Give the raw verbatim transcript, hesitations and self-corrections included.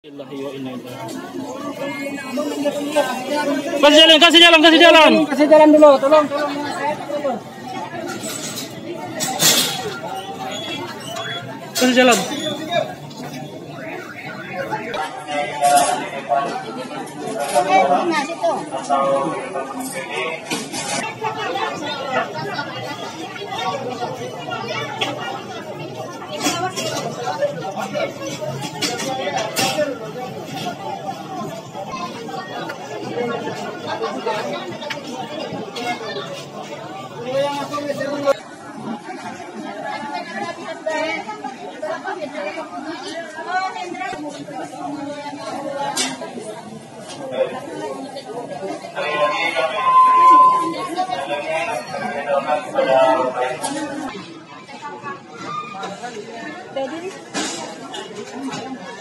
Kasih jalan, kasih jalan, kasih jalan. Kasih jalan dulu, tolong, tolong. Kasih jalan. Nah, situ. Jadi